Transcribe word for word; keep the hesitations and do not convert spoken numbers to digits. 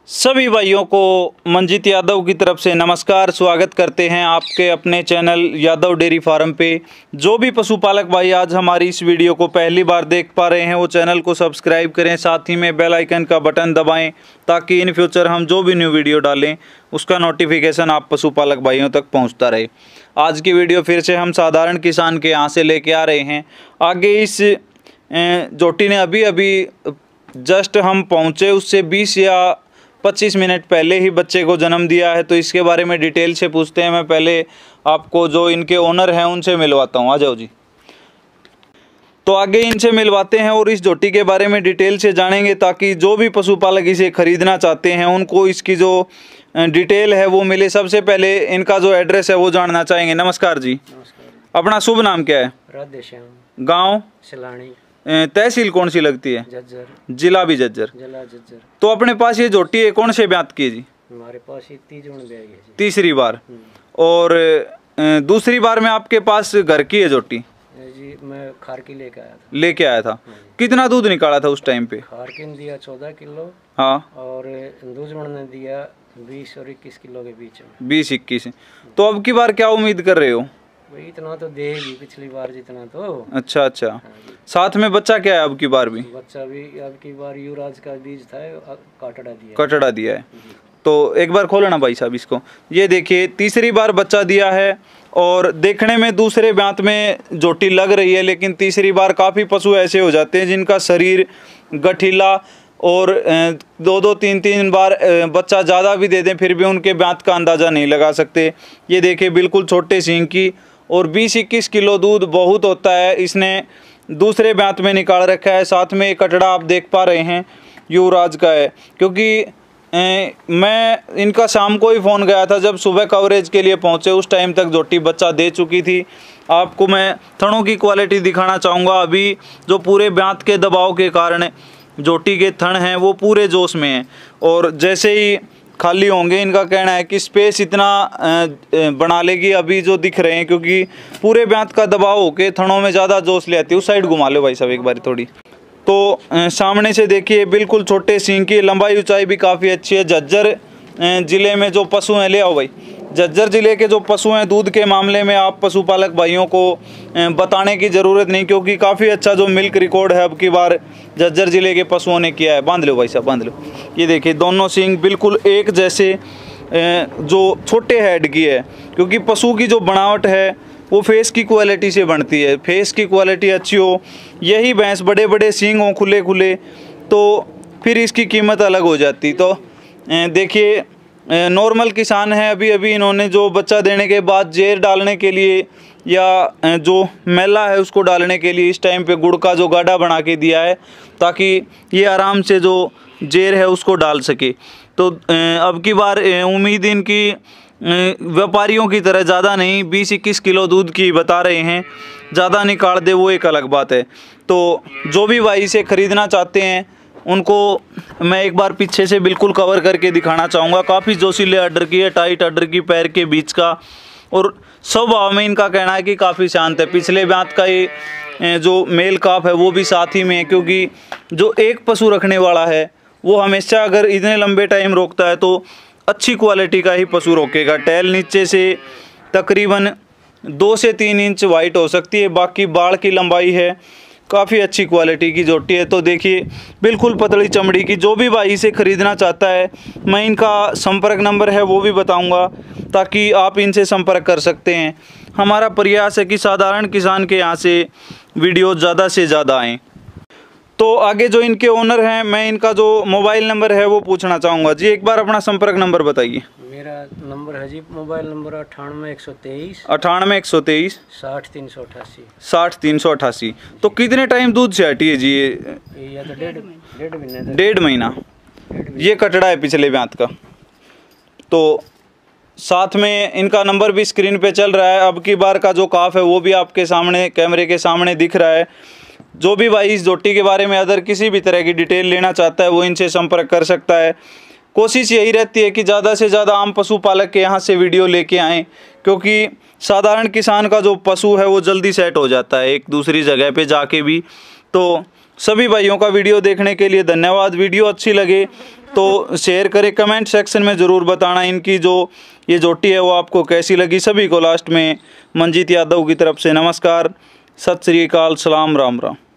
सभी भाइयों को मंजीत यादव की तरफ से नमस्कार। स्वागत करते हैं आपके अपने चैनल यादव डेयरी फार्म पे। जो भी पशुपालक भाई आज हमारी इस वीडियो को पहली बार देख पा रहे हैं वो चैनल को सब्सक्राइब करें, साथ ही में बेल आइकन का बटन दबाएं ताकि इन फ्यूचर हम जो भी न्यू वीडियो डालें उसका नोटिफिकेशन आप पशुपालक भाइयों तक पहुँचता रहे। आज की वीडियो फिर से हम साधारण किसान के यहाँ से लेके आ रहे हैं। आगे इस जोटी ने अभी अभी जस्ट हम पहुँचे उससे बीस या पच्चीस मिनट पहले ही बच्चे को जन्म दिया है, तो इसके बारे में डिटेल से पूछते हैं। मैं पहले आपको जो इनके ओनर हैं उनसे मिलवाता हूं। आ जाओ जी। तो आगे इनसे मिलवाते हैं और इस जोटी के बारे में डिटेल से जानेंगे ताकि जो भी पशुपालक इसे खरीदना चाहते हैं उनको इसकी जो डिटेल है वो मिले। सबसे पहले इनका जो एड्रेस है वो जानना चाहेंगे। नमस्कार जी। नमस्कार। अपना शुभ नाम क्या है? राधेश्याम। गाँव? सलानी। तहसील कौन सी लगती है? जज्जर। जिला भी जज्जर। जिला जज्जर। तो अपने पास ये जोटी है कौन से ब्यात की है जी? हमारे पास ये तीजों ब्याह है जी। तीसरी बार। और दूसरी बार में आपके पास घर की है जोटी जी? मैं खार की लेके आया था। लेके आया था। कितना दूध निकाला था उस टाइम पे? खार की ने दिया चौदह किलो। हाँ। और दूजमण ने दिया बीस और इक्कीस किलो के बीच में। बीस इक्कीस। तो अब की बार क्या उम्मीद कर रहे हो? वही इतना तो देगी पिछली बार जितना तो। अच्छा अच्छा। साथ में बच्चा क्या है अब की बार भी? बच्चा भी अब की बार युवराज का बीज था, कटड़ा दिया कटड़ा दिया है। तो एक बार खोलना भाई साहब इसको। ये देखिए तीसरी बार बच्चा दिया है और देखने में दूसरे ब्यात में जोटी लग रही है, लेकिन तीसरी बार काफ़ी पशु ऐसे हो जाते हैं जिनका शरीर गठीला और दो दो तीन तीन बार बच्चा ज़्यादा भी दे दें फिर भी उनके ब्यात का अंदाज़ा नहीं लगा सकते। ये देखिए बिल्कुल छोटे सींग की और बीस इक्कीस किलो दूध बहुत होता है। इसने दूसरे ब्यात में निकाल रखा है। साथ में एक कटड़ा आप देख पा रहे हैं युवराज का है, क्योंकि ए, मैं इनका शाम को ही फ़ोन गया था जब सुबह कवरेज के लिए पहुंचे उस टाइम तक जोटी बच्चा दे चुकी थी। आपको मैं थनों की क्वालिटी दिखाना चाहूँगा। अभी जो पूरे ब्यात के दबाव के कारण जोटी के थन हैं वो पूरे जोश में हैं और जैसे ही खाली होंगे इनका कहना है कि स्पेस इतना बना लेगी अभी जो दिख रहे हैं, क्योंकि पूरे ब्यात का दबाव होके थनों में ज़्यादा जोश ले आती है। उस साइड घुमा लो भाई साहब एक बार थोड़ी। तो सामने से देखिए बिल्कुल छोटे सींग की, लंबाई ऊंचाई भी काफ़ी अच्छी है। जज्जर ज़िले में जो पशु हैं, ले आओ भाई, जज्जर ज़िले के जो पशु हैं दूध के मामले में आप पशुपालक भाइयों को बताने की ज़रूरत नहीं, क्योंकि काफ़ी अच्छा जो मिल्क रिकॉर्ड है अब की बार जज्जर ज़िले के पशुओं ने किया है। बांध लो भाई साहब बांध लो। ये देखिए दोनों सींग बिल्कुल एक जैसे जो छोटे हेड की है, क्योंकि पशु की जो बनावट है वो फेस की क्वालिटी से बनती है। फेस की क्वालिटी अच्छी हो, यही भैंस बड़े बड़े सींग हों खुले खुले, तो फिर इसकी कीमत अलग हो जाती। तो देखिए नॉर्मल किसान है, अभी अभी इन्होंने जो बच्चा देने के बाद जेर डालने के लिए या जो मैला है उसको डालने के लिए इस टाइम पे गुड़ का जो गाढ़ा बना के दिया है ताकि ये आराम से जो जेर है उसको डाल सके। तो अब की बार उम्मीद इनकी व्यापारियों की तरह ज़्यादा नहीं, बीस इक्कीस किलो दूध की बता रहे हैं। ज़्यादा निकाल दे वो एक अलग बात है। तो जो भी भाई इसे ख़रीदना चाहते हैं उनको मैं एक बार पीछे से बिल्कुल कवर करके दिखाना चाहूँगा। काफ़ी जोशीले अड्डर की है, टाइट अड्डर की पैर के बीच का, और स्वभाव में इनका कहना है कि काफ़ी शांत है। पिछले ब्यात का ये जो मेल काफ है वो भी साथ ही में है, क्योंकि जो एक पशु रखने वाला है वो हमेशा अगर इतने लंबे टाइम रोकता है तो अच्छी क्वालिटी का ही पशु रोकेगा। टैल नीचे से तकरीबन दो से तीन इंच वाइट हो सकती है, बाकी बाड़ की लंबाई है काफ़ी अच्छी क्वालिटी की जोटी है। तो देखिए बिल्कुल पतली चमड़ी की। जो भी भाई इसे ख़रीदना चाहता है मैं इनका संपर्क नंबर है वो भी बताऊंगा ताकि आप इनसे संपर्क कर सकते हैं। हमारा प्रयास है कि साधारण किसान के यहाँ से वीडियो ज़्यादा से ज़्यादा आएँ। तो आगे जो इनके ओनर हैं मैं इनका जो मोबाइल नंबर है वो पूछना चाहूँगा। जी एक बार अपना संपर्क नंबर बताइए। मेरा नंबर है जी, मोबाइल नंबर अठानवे एक सौ तेईस अठानवे एक सौ तेईस साठ तीन सौ अठासी साठ तीन सौ अठासी। तो कितने टाइम दूध से हटी है जी ये? ये तो डेढ़ डेढ़ महीना डेढ़ महीना ये कटड़ा है पिछले ब्यात का। तो साथ में इनका नंबर भी स्क्रीन पे चल रहा है। अब की बार का जो काफ है वो भी आपके सामने कैमरे के सामने दिख रहा है। जो भी भाई इस जोटी के बारे में अदर किसी भी तरह की डिटेल लेना चाहता है वो इनसे संपर्क कर सकता है। कोशिश यही रहती है कि ज़्यादा से ज़्यादा आम पशुपालक के यहाँ से वीडियो लेके आएँ, क्योंकि साधारण किसान का जो पशु है वो जल्दी सेट हो जाता है एक दूसरी जगह पे जाके भी। तो सभी भाइयों का वीडियो देखने के लिए धन्यवाद। वीडियो अच्छी लगे तो शेयर करें, कमेंट सेक्शन में ज़रूर बताना इनकी जो ये जोटी है वो आपको कैसी लगी। सभी को लास्ट में मंजीत यादव की तरफ से नमस्कार, सत श्री अकाल, सलाम, राम राम।